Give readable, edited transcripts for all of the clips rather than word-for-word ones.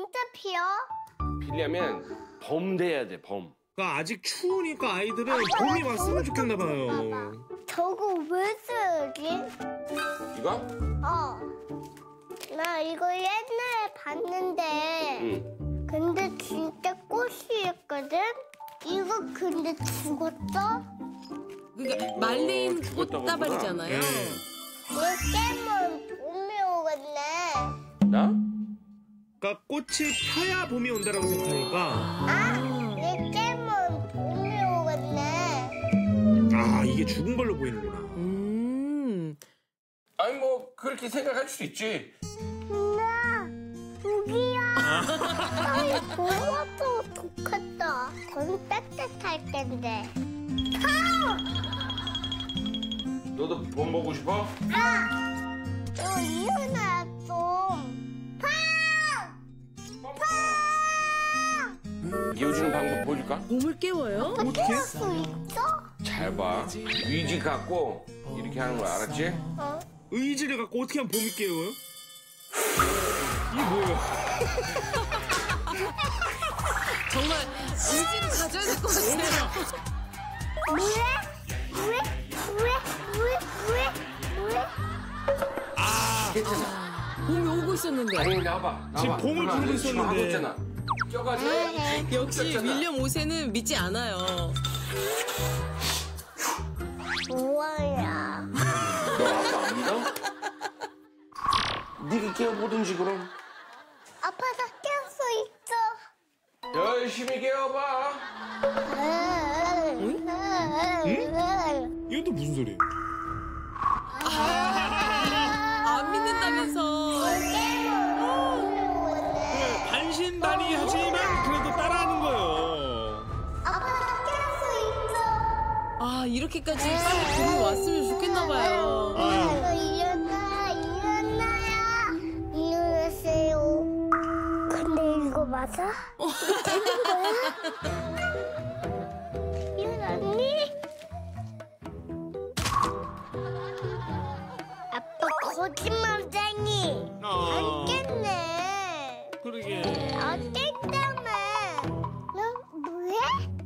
언제 피어? 피려면 봄 돼야 돼, 봄. 그러니까 아직 추우니까 아이들은 봄이 왔으면 좋겠나 봐요. 저거 왜 쓰지? 이거? 나 이거 옛날에 봤는데 응. 근데 진짜 꽃이었거든? 이거 근데 죽었어? 그게 말린 죽었다고 꽃다발이잖아요. 이거 깨면 봄이 오겠네. 나? 그러니까 꽃이 펴야 봄이 온다라고 생각하니까. 이거 깨면 봄이 오겠네. 아, 이게 죽은 걸로 보이는구나. 아니 뭐 그렇게 생각할 수 있지. 나 우기야. 아이 봄와도 좋겠다. 건 따뜻할 텐데. 너도 봄 보고 싶어? 이거 일어나 좀. 이어주는 방법 보여줄까? 봄을 깨워요? 깨울 수 있어? 잘 봐. 의지 갖고 이렇게 하는 거 알았지? 의지를 갖고 어떻게 하면 봄이 깨워요? 이게 뭐예요? 정말 의지를 가져야 될 것 같아요. 왜? 괜찮아. 봄이 오고 있었는데. 아니 나와봐. 지금 봄을 부르고 있었는데. 하고 있잖아. 껴가지고. 역시 꼈잖아. 윌리엄 5세는 믿지 않아요. 뭐야? 너 아빠 안 믿어? 네가 깨워보든지 그럼. 아빠가 깰 수 있어. 열심히 깨워봐. 이건 또 무슨 소리예요? 안 믿는다면서. 반신반의하지만 그래도 따라하는 거예요. 아빠가 깰 수 있어. 아, 이렇게까지 빨리 봄이 왔으면 좋겠나 봐요. 일어나세요. 근데 이거 맞아? 되는 거야? 일어났니? 아빠 거짓말쟁이. 안 깼네. 그러게. 안 깼다며. 너 뭐해?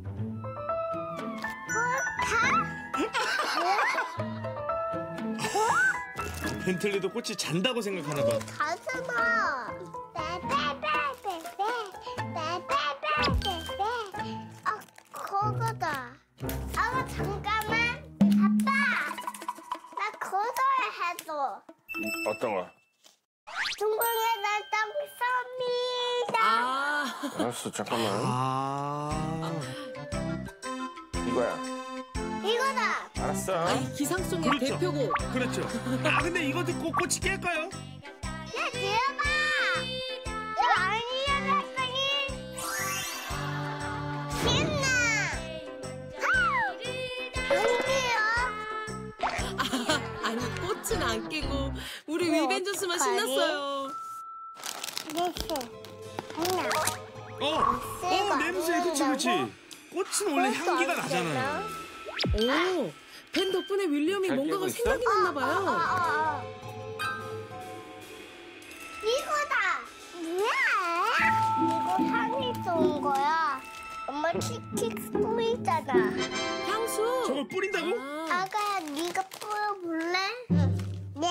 벤틀리도 꽃이 잔다고 생각하나 봐. 가잖아. 아, 그거다. 아, 잠깐만. 아빠, 나 그거 해줘. 어떤 거? 중국에다 떡 쏩니다. 아, 알았어 잠깐만. 이거야. 이거다. 알았어. 이 기상송의 그렇죠. 대표곡. 그렇죠. 아, 근데 이거 듣고 꽃이 깰까요? 야, 지어봐. 이거 아니야, 랬더니 신나. 안 돼요. 아니, 꽃은 안 깨고 우리 윌벤져스만 어떡하니? 신났어요. 냄새, 그치. 꽃은 원래 향기가 나잖아요. 오, 벤 덕분에 윌리엄이 잘 뭔가가 깨고 있어? 생각이 났나 봐요. 이거다. 뭐야? 이거 향이 좋은 거야. 엄마 킥킥 뿌리잖아. 향수. 저걸 뿌린다고? 아, 아가야, 네가 뿌려볼래? 네.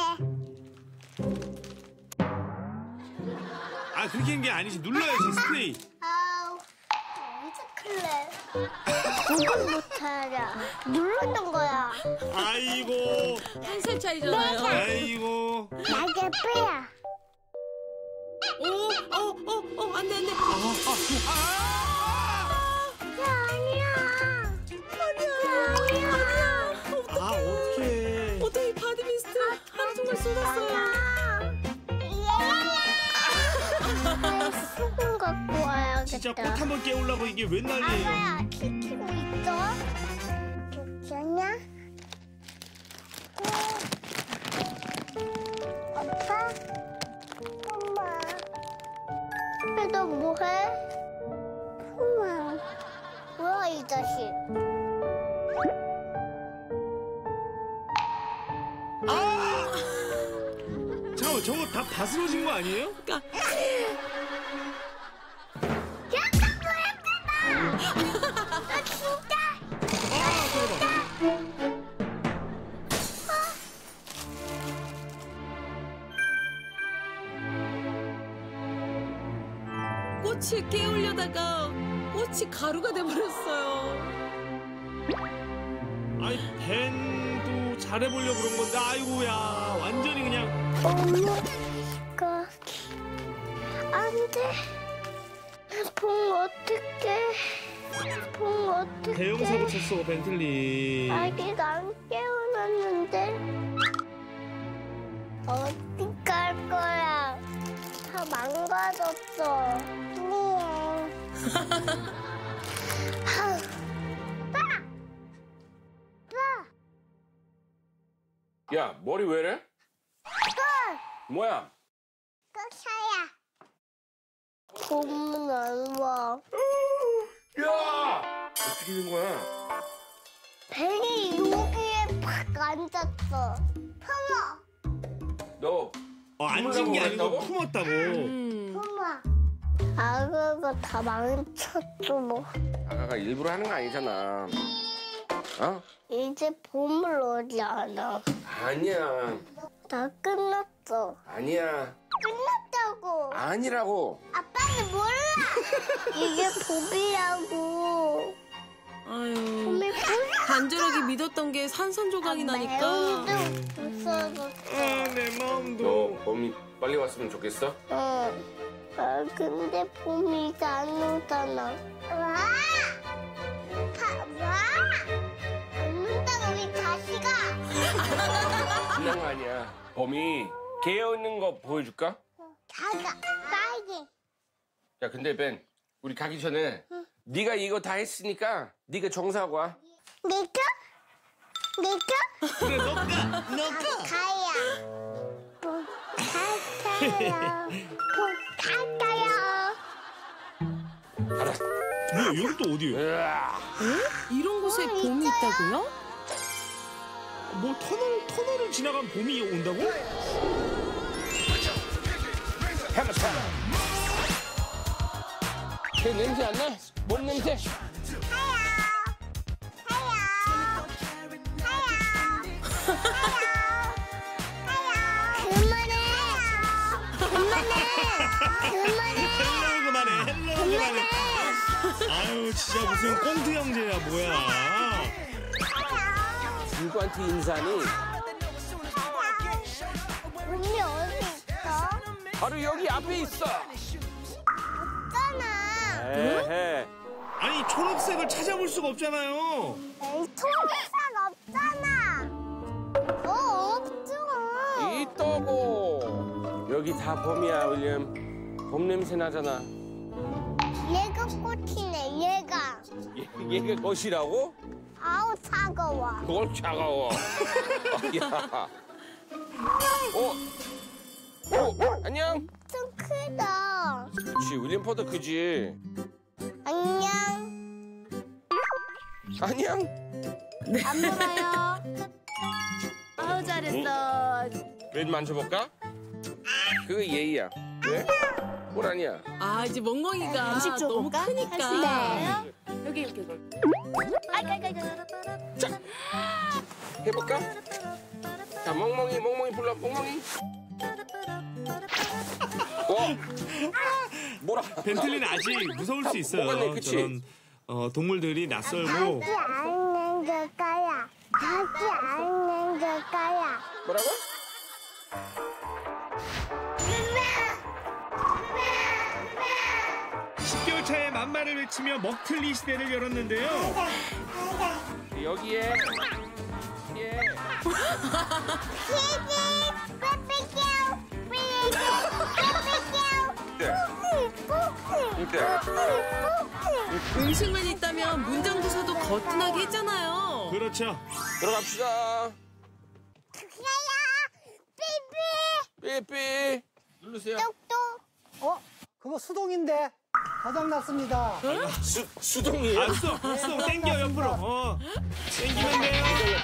아, 그렇게 하는 게 아니지. 눌러야지, 스프레이. 아우, 어떡할래? 누굴 못하냐? 누르는 거야. 아이고, 한 살 차이잖아요. 아이고. 나게 뿌야. 안 돼, 안 돼. 아니야. 아니야. 아, 어떡해. 어떻게 바디미스트 하루 종일 쏟았어요. 수건 갖고 와야겠다. 진짜 꽃 한번 깨우려고 이게 웬 난리예요. 아가야, 키키고 있어? 괜찮냐? 아빠? 엄마? 너 뭐해? 엄마. 뭐야, 이 자식? 잠깐만, 저거 다 바스러진 거 아니에요? 그러니까 꽃을 깨우려다가 꽃이 가루가 돼버렸어요. 아니 벤도 잘해보려고 그런 건데 아이고야 완전히 그냥. 엄마 안 돼. 봉 어떡해. 봉 어떡해. 대형 사고 쳤어 벤틀리. 아직 안 깨어났는데. 어떡할 거야. 다 망가졌어. 미안. 야, 머리 왜래? 뭐야? 사야. 봄은 안 와. 야! 어떻게 된 거야? 벤이 여기에 팍 앉았어. 품어. 너 앉은 게 아니고 품었다고? 품었다고. 품어. 아그가 다 망쳤어 뭐. 아가가 일부러 하는 거 아니잖아. 어? 이제 봄을 오지 않아. 아니야. 다 끝났어. 아니야. 끝났다고. 아니라고. 아빠는 몰라. 이게 봄이라고. 아유, 봄이 몰라. 간절하게 믿었던 게 산산조각이 나니까. 매운도 부서졌어. 내 마음도. 너 봄이 빨리 왔으면 좋겠어? 아 근데 봄이 이제 안 오잖아. 와! 와! 안 온다고 우리 자식아. 끝난 거 아니야. 봄이 개어있는 거 보여줄까? 가가 빨리. 야, 근데 벤, 우리 가기 전에 네가 이거 다 했으니까 네가 정사하고 와. 내가? 내가? 그래 너가. 가야. 뭐 갈까요? 뭐 갈까요? 알았어. 뭐야 여기 또 어디야? 으아. 이런 곳에 봄이 있다고요? 뭐 터널을 지나간 봄이 온다고? 해보자. 걔 냄새 안 나? 뭔 냄새? 헬로 그만해. 아유 진짜 무슨 꽁트 형제야 뭐야. 누구한테 인사니? 봄이 어디 있어? 바로 여기 앞에 있어. 없잖아. 에헤. 아니 초록색을 찾아볼 수가 없잖아요. 에이, 초록색 없잖아. 없죠. 있다고. 여기 다 봄이야, 윌리엄. 봄 냄새 나잖아. 얘가 꽃이네, 얘가. 얘가 것이라고? 아우, 차가워. 그걸 차가워. 야. 안녕. 좀 크다. 그렇지, 윌리엄 포터 크지. 안녕. 안녕. 안 물어요. 아우, 잘했어. 웬 만져볼까? 그거 예의야. 왜? 뭘 아니야? 아, 이제 멍멍이가 음식 너무 줘볼까? 크니까. 여기 이렇게 걸. 자, 해볼까? 자, 멍멍이 불러, 멍멍이. 뭐라? 벤틀리는 아직 무서울 수 있어요. 뭐가 그치? 저런 동물들이 낯설고. 다시 안 넘겨가야. 다시 안 넘겨가야. 뭐라고? 10개월 차에 만마를 외치며 먹틀리 시대를 열었는데요. 여기에. 예. 음식만 있다면 문장부서도 거뜬하게 했잖아요. 그렇죠. 들어갑시다. 삐삐. 누르세요. 그거 수동인데 고장났습니다. 수동이에요? 아, 수동 땡겨 옆으로. 땡기면 돼요.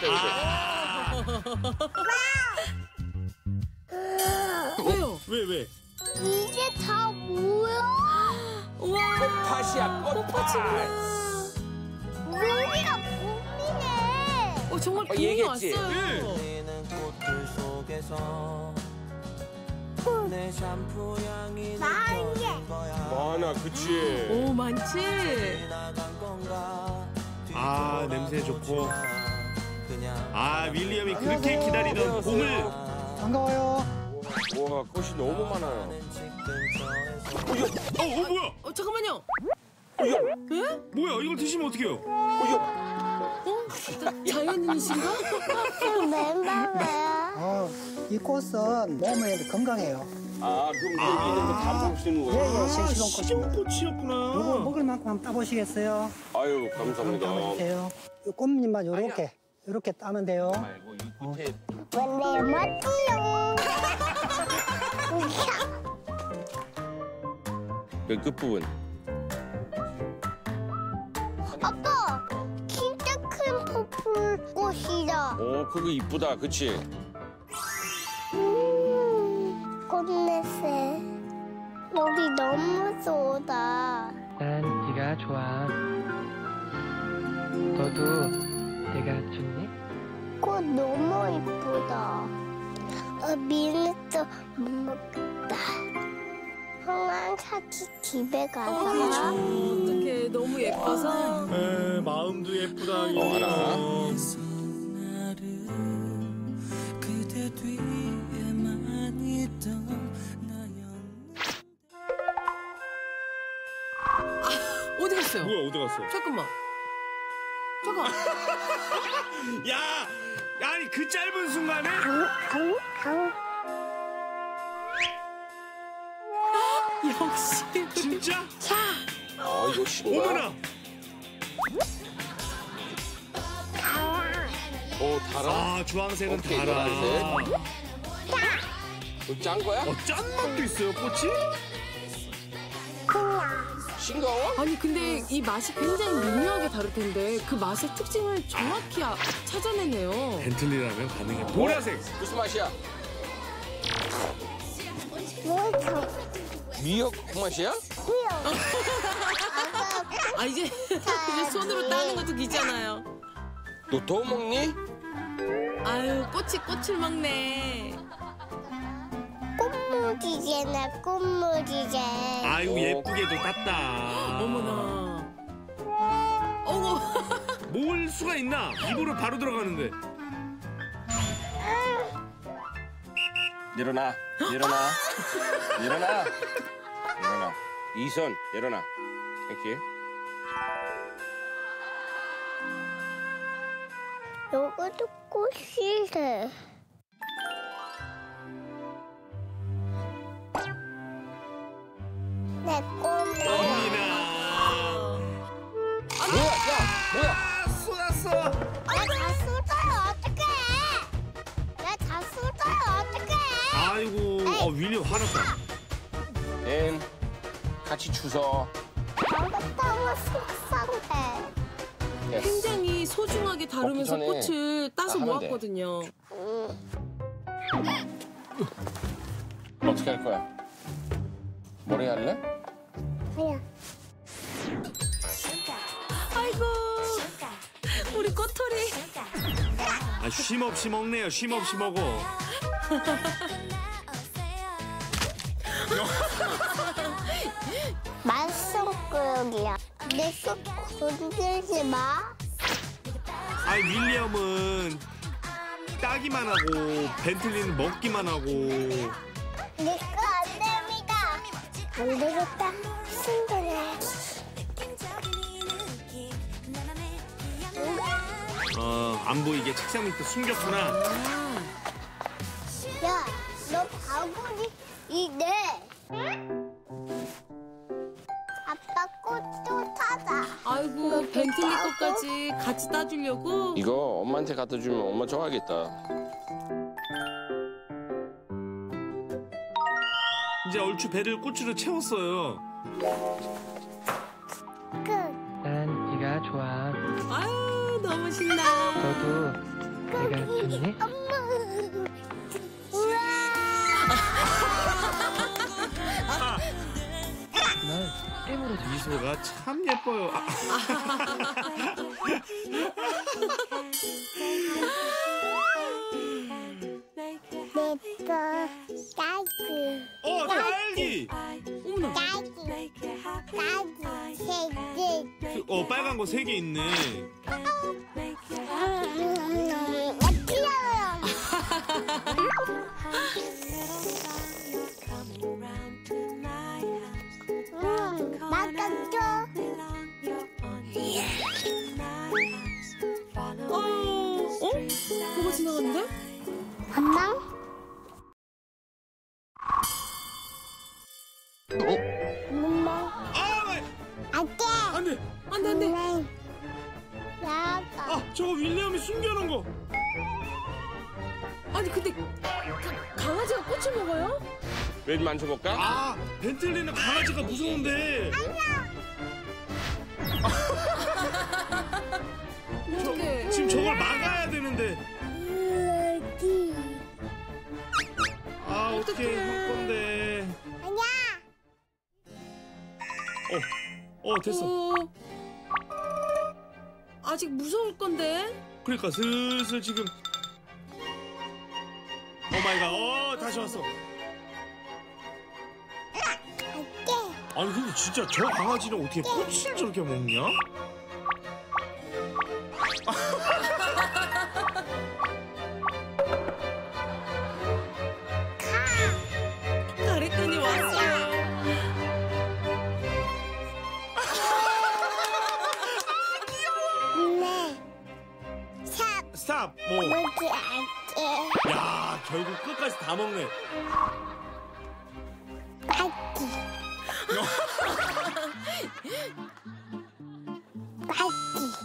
왜요? 왜? 이게 다 뭐야? 우와. 꽃밭이야, 꽃밭. 여기가 봄이네. 정말 봄이 얘기했지? 왔어요. 나 이제 뭐 많아, 그치? 오, 많지? 아, 냄새 좋고. 아, 윌리엄이 그렇게 기다리던 봄을. 반가워요. 와, 꽃이 너무 많아요. 뭐야? 잠깐만요. 뭐야? 이걸 드시면 어떡해요? 자연인이신가? 멤버야. 이 꽃은 몸에 건강해요. 아, 그럼 여기 있는 거 다 먹을 수 있는 예, 거예요? 예, 싱싱한 시종 꽃입니다. 꽃이었구나. 요거 먹을 만큼 한번 따보시겠어요? 아유, 감사합니다. 따보세요. 이 꽃잎만 요렇게 따면 돼요. 말고 이 밑에 원래 멋지요. 그 끝부분. 아빠, 진짜 큰 퍼플 꽃이다. 오, 그거 이쁘다, 그치? 꽃냄새. 여기 너무 좋다. 난 네가 좋아. 너도 내가 좋니? 꽃 너무 이쁘다. 미니도 못 먹겠다. 형아, 사치 집에 가자. 어떡해. 너무 예뻐서. 마음도 예쁘다. 하나. 어디 갔어요? 뭐야, 어디 갔어? 잠깐만. 잠깐. 야, 아니 그 짧은 순간에 역시. 진짜? 아, 이거 신거야? 어머나. 오, 달아? 아, 주황색은 오케이, 달아. 노란색. 이거 짠 거야? 짠 맛도 있어요, 꽃이? 싱거워? 아니 근데 이 맛이 굉장히 미묘하게 다를 텐데 그 맛의 특징을 정확히 찾아내네요. 벤틀리라면 가능해. 보라색. 무슨 맛이야? 뭐죠? 미역 맛이야? 아 이제 손으로 따는 것도 귀찮아요. 너 더 먹니? 아유 꽃을 먹네. 꽃무지개나 꽃무지개. 아이고 예쁘게도 땄다. 어머나. 어머. 모을 수가 있나? 입으로 바로 들어가는데. 일어나. 이선, 일어나. 땡큐. 요것도 꽃이래. 내 꽃이야. 언니나. 뭐야? 쏟았어. 나다 쏟아요, 어떡해. 나다 쏟아요, 어떡해. 아이고, 윌리엄 화났다. 엠, 같이 주워. 너무 속상해. 굉장히 소중하게 다루면서 먹기 전에 꽃을 따서 하면 돼. 모았거든요. 어떻게 할 거야? 머리 할래? 아니야. 아이고 우리 꼬토리. 아, 쉼 없이 먹네요. 쉼 없이 먹어. 맛성구역이야. 내 속 건들지 마. 아이, 윌리엄은 따기만 하고 벤틀리는 먹기만 하고. 내 거 안 됩니다. 안 되겠다. 신기해. 안 보이게 책상 밑에 숨겼구나. 야, 너 바구니 이네. 아빠 꽃도 타자. 아이고 벤틀리 꽃까지 같이 따주려고. 이거 엄마한테 갖다 주면 엄마 좋아하겠다. 이제 얼추 배를 꽃으로 채웠어요. 끝. 난 네가 좋아. 아유 너무 신나. 너도 내가 좋니? 엄마. 우와. 널 깨물어줘. 미소가 참 예뻐요. 내거 딸기. 딸기. 어머나. 딸기. 빨간 거 3개 있네. 귀여워요. 맛있죠? 뭐가 지나갔는데? 엄마? 엄마? 아, 안돼. 안 돼. 안 돼. 나가. 아, 저거 윌리엄이 숨겨놓은 거. 아니 근데 강아지가 꽃을 먹어요? 웬 만져볼까? 아, 벤틀리는 강아지가 무서운데. 어떡해. 지금 저걸 막아야 되는데. 아, 어떻게 할 건데. 아니야. 됐어. 아직 무서울 건데. 그러니까 슬슬 지금. 오 마이 갓. 다시 왔어. 아니 근데 진짜 저 강아지는 어떻게 꽃을 저렇게 먹냐? 다리꾼이 왔어요. 네. 삽. 스탑. 뭐. 뭐지 알게. 야, 결국 끝까지 다 먹네. 맛있지. 맛있지.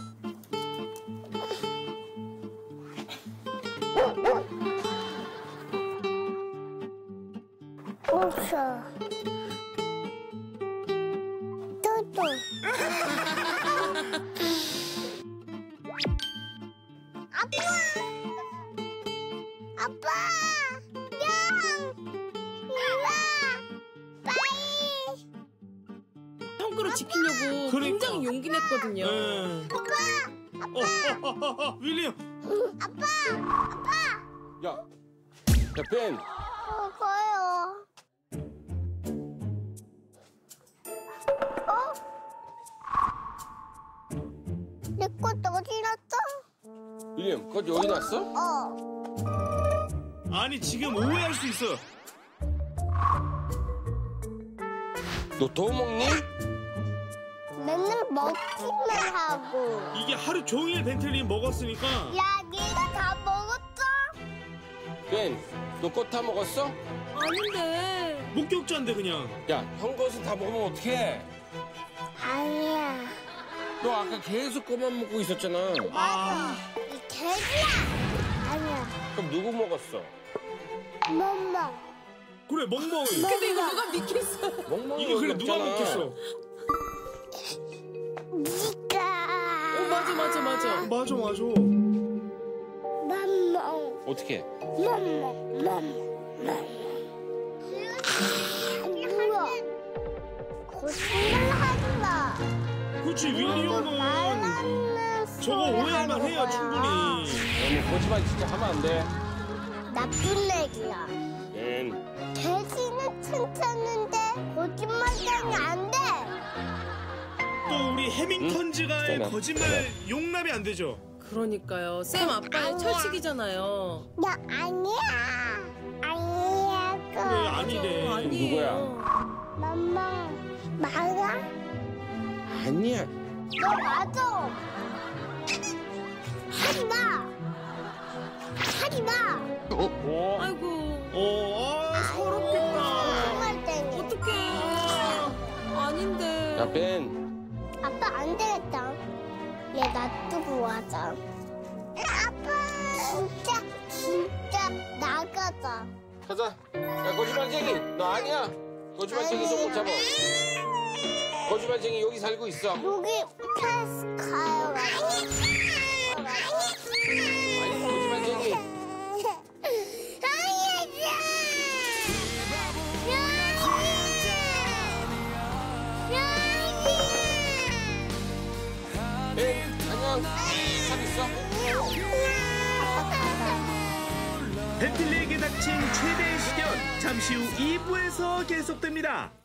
웃어. 또또. 아빠! 형! 일로와! 빨리! 형 거를 지키려고 그러니까. 굉장히 용기 냈거든요. 네. 윌리엄. 야, 벤. 먹어요. 내 꽃 어디 놨어? 윌리엄, 그거 여기 놨어? 아니 지금 오해할 수 있어. 너 더 먹니? 맨날 먹기만 하고. 이게 하루 종일 벤틀리 먹었으니까. 야, 네가 다 먹었어? 벤, 너 꽃 다 먹었어? 아닌데. 목격자인데 그냥. 야, 형 것은 다 먹으면 어떡해? 아니야. 너 아까 계속 꼬만 먹고 있었잖아. 아, 이 돼지야. 아니야. 그럼 누구 먹었어? 멍멍. 그래 멍멍이. 근데 이거 누가 믿겠어? 멍멍이 이거 여기 그래 누가 없잖아. 먹겠어? 니가. 맞아. 맞아. 멍멍. 어떻게? 멍멍. 뭐야? 거짓말 하지 마. 그렇지 윌리엄은 저거 오해할만 해요 충분히. 너무 거짓말 진짜 하면 안 돼. 나쁜 애기야. 벤, 돼지는 튼튼한데 거짓말하면 안 돼. 또 우리 해밍턴즈가의 응? 거짓말 용납이 안 되죠. 그러니까요. 쌤 아빠의 철칙이잖아요. 나 아니야. 아니야. 그래 아니래. 아니에요. 멍멍. 맞아? 아니야. 너 맞아. 하지 마. 하지 마. 어? 아이고. 서럽겠다. 정말 땡이. 어떡해. 아닌데. 야, 벤. 아빠 안 되겠다. 얘 놔두고 가자. 아빠. 진짜 나가자. 가자. 야, 거짓말쟁이. 너 아니야. 거짓말쟁이 손 못 잡아. 거짓말쟁이 여기 살고 있어. 여기 패스 가요. 아니, 거짓말쟁이. 벤, 안녕. 잘 있어? 벤틀리에게 닥친 최대의 시련 잠시 후 2부에서 계속됩니다.